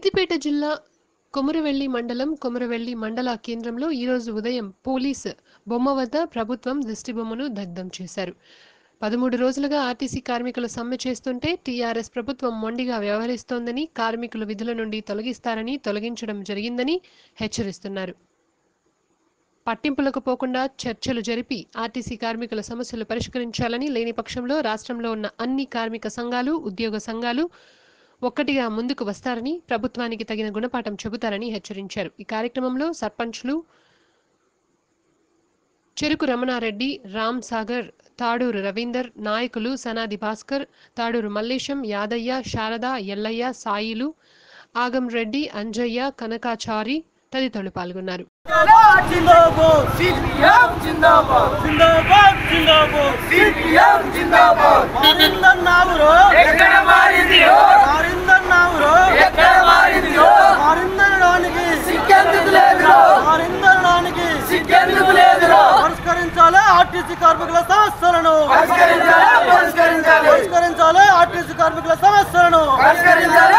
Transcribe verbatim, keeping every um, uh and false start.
సిద్దిపేట జిల్లా కొమురవెల్లి మండలం కొమురవెల్లి మండల కేంద్రంలో ఈ రోజు ఉదయం పోలీసు బొమ్మ వద్ద ప్రభుత్వం దిష్టిబొమ్మను దగ్ధం చేశారు. పదమూడు రోజులుగా ఆర్టీసీ కార్మికులు సమ్మె చేస్తుంటే టీఆర్ఎస్ ప్రభుత్వం మొండిగా వ్యవహరిస్తోందని, కార్మికులు విధుల నుండి తొలగిస్తారని తొలగించడం జరిగిందని హెచ్చరిస్తున్నారు. పట్టింపులకు పోకుండా చర్చలు జరిపి ఆర్టీసీ కార్మికుల సమస్యలు పరిష్కరించాలని, లేని పక్షంలో రాష్ట్రంలో ఉన్న అన్ని కార్మిక సంఘాలు, ఉద్యోగ సంఘాలు ఒక్కటిగా ముందుకు వస్తారని, ప్రభుత్వానికి తగిన గుణపాఠం చెబుతారని హెచ్చరించారు. ఈ కార్యక్రమంలో సర్పంచ్లు చెరుకు రమణారెడ్డి, రామ్ సాగర్, తాడూరు రవీందర్, నాయకులు సనాది భాస్కర్, తాడూరు మల్లేశం, యాదయ్య, శారద, ఎల్లయ్య, సాయిలు, ఆగం రెడ్డి, అంజయ్య, కనకాచారి తదితరులు పాల్గొన్నారు. పరిష్కరించాలి ఆర్టీసీ కార్మికుల సమస్యలను, పరిష్కరించాలి ఆర్టీసీ కార్మికుల సమస్యలను.